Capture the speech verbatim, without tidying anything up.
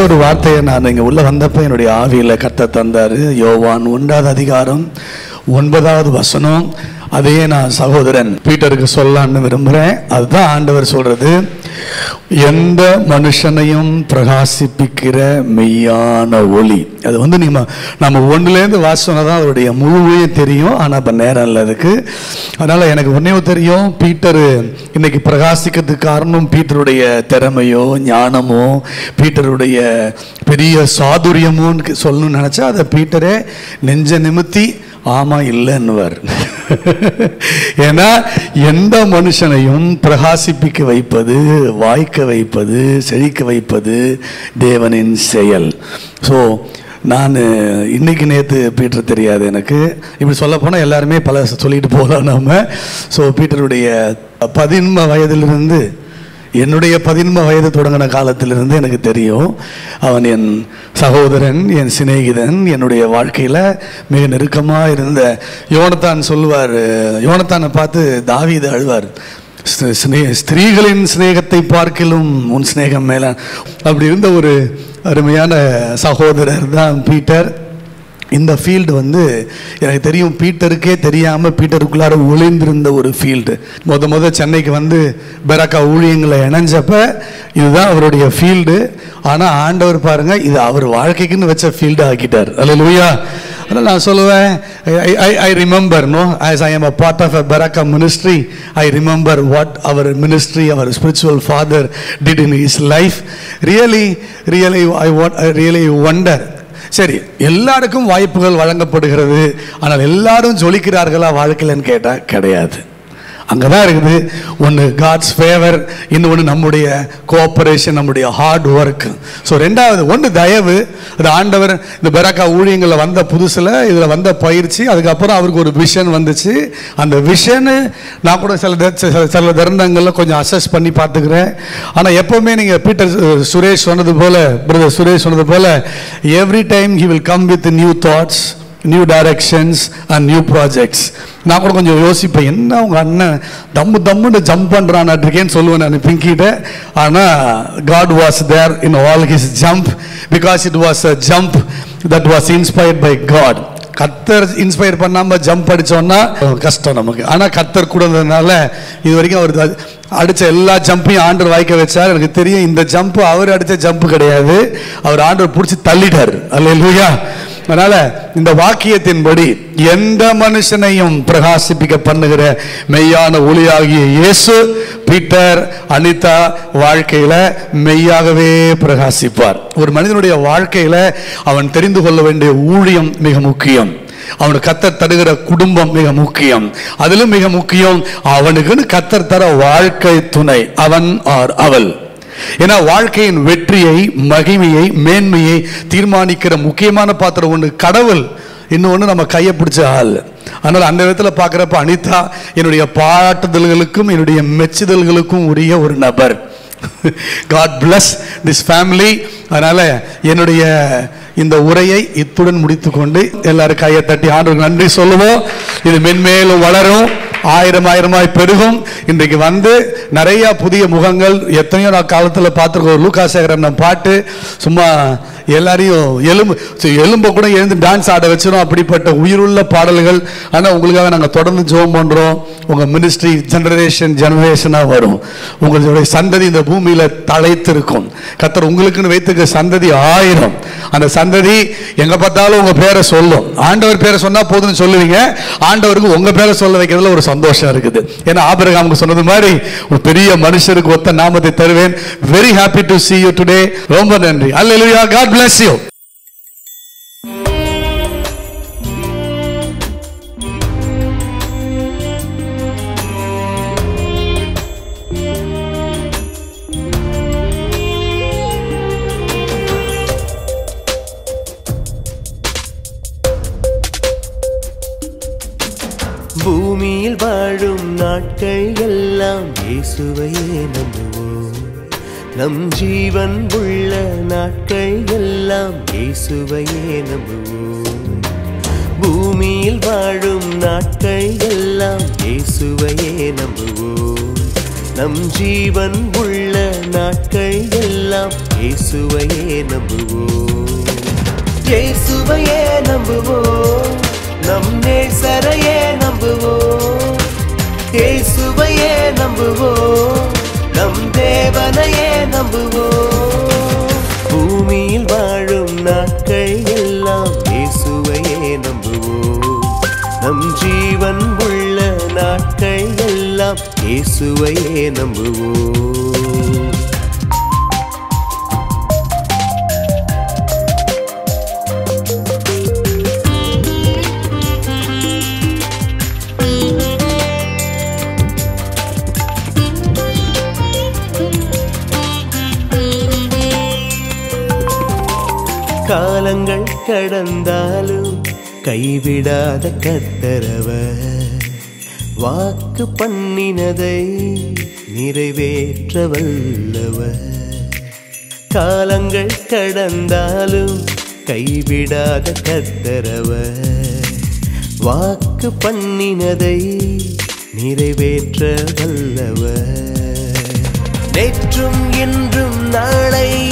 ஒரு வார்த்தையை நான் இங்கே உள்ள வந்தப்போ என்னுடைய ஆவியில் கர்த்தர் தந்தார். யோவான் ஒன்றாவது அதிகாரம் ஒன்பதாவது வசனம். அதையே நான் சகோதரன் பீட்டருக்கு சொல்லலான்னு விரும்புகிறேன். அதுதான் ஆண்டவர் சொல்றது, எந்த மனுஷனையும் பிரகாசிப்பிக்கிற மெய்யான ஒளி. அது வந்து நம்ம நம்ம ஒன்றுலேருந்து வாசனை தான் அதோடைய முழுவே தெரியும். ஆனால் இப்போ நேரம் இல்லை அதுக்கு. அதனால் எனக்கு ஒன்றே தெரியும், பீட்டரு இன்னைக்கு பிரகாசிக்கிறதுக்கு காரணம் பீட்டருடைய திறமையோ ஞானமோ பீட்டருடைய பெரிய சாதுரியமோன்னு சொல்லணும்னு நினச்சா அதை பீட்டரே நெஞ்ச நிமித்தி ஆமாம் இல்லைன்னுவார். ஏன்னா எந்த மனுஷனையும் பிரகாசிப்பிக்க வைப்பது, வாய்க்க வைப்பது, செழிக்க வைப்பது தேவனின் செயல். ஸோ நான் இன்னைக்கு நேற்று பீட்டர் தெரியாது எனக்கு. இப்படி சொல்ல போனால் எல்லாருமே பல சொல்லிட்டு போகலாம் நம்ம. ஸோ பீட்டருடைய பதின்ம வயதிலிருந்து என்னுடைய பதின்ம வயது தொடங்கின காலத்திலிருந்து எனக்கு தெரியும். அவன் என் சகோதரன், என் சிநேகிதன், என்னுடைய வாழ்க்கையில் மிக நெருக்கமாக இருந்த. யோனத்தான் சொல்லுவார், யோனத்தானை பார்த்து தாவீது அழுவார், ஸ்திரீகளின் சிநேகத்தை பார்க்கிலும் உன் சிநேகம் மேல. அப்படி இருந்த ஒரு அருமையான சகோதரர் தான் பீட்டர். இந்த ஃபீல்டு வந்து எனக்கு தெரியும், பீட்டருக்கே தெரியாமல் பீட்டருக்குள்ளார ஒளிந்திருந்த ஒரு ஃபீல்டு. முத முத சென்னைக்கு வந்து பெராக்கா ஊழியங்களை இணைஞ்சப்ப இதுதான் அவருடைய ஃபீல்டு. ஆனால் ஆண்டவர் பாருங்க, இது அவர் வாழ்க்கைக்குன்னு வச்ச ஃபீல்டு ஆக்கிட்டார். அல்லேலூயா. அதனால் நான் சொல்லுவேன், I I remember no as I am a part of a Beracah ministry, I remember what our ministry, our spiritual father did in his life. Really really I what I really wonder. சரி, எல்லாருக்கும் வாய்ப்புகள் வழங்கப்படுகிறது, ஆனால் எல்லாரும் ஜொலிக்கிறார்களா வாழ்க்கையிலன்னு கேட்டால் கிடையாது. அங்கே தான் இருக்குது ஒன்று காட்ஸ் ஃபேவர், இன்னொன்று நம்முடைய கோஆப்ரேஷன், நம்முடைய ஹார்ட் ஒர்க். ஸோ ரெண்டாவது ஒன்று தயவு. அது ஆண்டவர் இந்த பெராக்கா ஊழியங்களில் வந்த புதுசில் இதில் வந்த பயிற்சி, அதுக்கப்புறம் அவருக்கு ஒரு விஷன் வந்துச்சு. அந்த விஷனு நான் கூட சில சில தருணங்களில் கொஞ்சம் அசஸ் பண்ணி பார்த்துக்கிறேன். ஆனால் எப்போவுமே நீங்கள் பீட்டர் சுரேஷ் சொன்னது போல், பிரதர் சுரேஷ் சொன்னது போல், every time he will come with new thoughts, new directions and new projects. நான் கூட கொஞ்சம் யோசிப்பேன், என்ன உங்க அண்ணன் தம்மு தம்முன்னு ஜம்ப் பண்ணுறான்னு சொல்லுவேன் நான் பிங்கிட்ட. ஆனால் God was there in all his jump, because it was a jump that was inspired by God. கர்த்தர் இன்ஸ்பயர் பண்ணாமல் ஜம்ப் அடித்தோன்னா கஷ்டம் நமக்கு. ஆனால் கர்த்தர் கூட இருந்ததுனால இது வரைக்கும் அவர் அடித்த எல்லா ஜம்பையும் ஆண்டவர் வாய்க்க வச்சார். எனக்கு தெரியும் இந்த ஜம்ப் அவர் அடித்த ஜம்ப் கிடையாது, அவர் ஆண்டவர் பிடிச்சி தள்ளிட்டார். அல்லேலூயா. அதனால இந்த வாக்கியத்தின்படி எந்த மனுஷனையும் பிரகாசிப்பிக்க பண்ணுகிற மெய்யான ஒளியாகிய இயேசு பீட்டர் அனிதா வாழ்க்கையில மெய்யாகவே பிரகாசிப்பார். ஒரு மனிதனுடைய வாழ்க்கையில அவன் தெரிந்து கொள்ள வேண்டிய ஊழியம் மிக முக்கியம். அவனுக்கு கத்தர் தருகிற குடும்பம் மிக முக்கியம். அதிலும் மிக முக்கியம் அவனுக்குன்னு கத்தர் தர வாழ்க்கை துணை, அவன் ஆர் அவள். ஏன்னா வாழ்க்கையின் வெற்றியை, மகிமையை, மேன்மையை தீர்மானிக்கிற முக்கியமான பாத்திரம் ஒன்று கடவுள், இன்னொன்று நம்ம கையை பிடிச்ச ஆள். அதனால் அந்த விதத்தில் பார்க்குறப்ப அனிதா என்னுடைய பாராட்டுதல்களுக்கும் என்னுடைய மெச்சுதல்களுக்கும் உரிய ஒரு நபர். God bless this family. அதனால் என்னுடைய இந்த உரையை இத்துடன் முடித்துக்கொண்டு எல்லாரும் கையை தட்டி ஆண்டவருக்கு நன்றி சொல்லுவோம். இது மென்மேலும் வளரும், ஆயிரம் ஆயிரமாய் பெருகும். இன்றைக்கு வந்து நிறைய புதிய முகங்கள், எத்தனையோ நான் காலத்தில் பார்த்துருக்கோம். லூக்கா சேகரன் பாட்டு சும்மா எல்லாரையும் எலும்பு எலும்பை கூட எழுந்து டான்ஸ் ஆட வச்சிடும், அப்படிப்பட்ட உயிருள்ள பாடல்கள். ஆனால் உங்களுக்காக நாங்கள் தொடர்ந்து ஜெபம் பண்ணுறோம். உங்கள் மினிஸ்ட்ரி ஜெனரேஷன் ஜெனரேஷனாக வரும். உங்களுடைய சந்ததி இந்த பூமியில் தழைத்திருக்கும். கர்த்தர் உங்களுக்குன்னு வைத்திருக்க சந்ததி ஆயிரம். அந்த சந்ததி எங்க பார்த்தாலும் உங்க பேரை சொல்லும். ஆண்டவர் பேரை சொன்னா போதும்னு சொல்லுவீங்க, ஆண்டவருக்கு உங்க பேரை சொல்ல வைக்கிறதுல ஒரு சந்தோஷம் இருக்குது. ஏன்னா ஆபிரகாமுக்கு சொன்னது மாதிரி ஒரு பெரிய மனுஷருக்கு ஒத்த நாமத்தை தருவேன். Very happy to see you today. ரொம்ப நன்றி. அல்லேலூயா. God bless you. பூமியில் வாழும் நாட்கள் எல்லாம் இயேசுவையே நம்புவோம். நம் ஜீவன் உள்ள நாட்கள் எல்லாம் இயேசுவையே நம்புவோம். பூமியில் வாழும் நாட்கள் எல்லாம் இயேசுவையே நம்புவோம். நம் ஜீவன் உள்ள நாட்கள் எல்லாம் இயேசுவையே நம்புவோம். இயேசுவையே நம்புவோம், நம் நேசரையே நம்புவோம். இயேசுவையே நம்புவோம், நம் தேவனையே நம்புவோம். பூமியில் வாழும் நாட்கள் எல்லாம் இயேசுவையே நம்புவோம். நம் ஜீவன் உள்ள நாட்கள் எல்லாம் இயேசுவையே நம்புவோம். காலங்கள் கடந்தாலும் கைவிடாத கர்த்தரவர், வாக்கு பண்ணினதை நிறைவேற்ற வல்லவர். காலங்கள் கடந்தாலும் கைவிடாத கர்த்தரவர், வாக்கு பண்ணினதை நிறைவேற்ற வல்லவர். நேற்றும் இன்றும் நாளை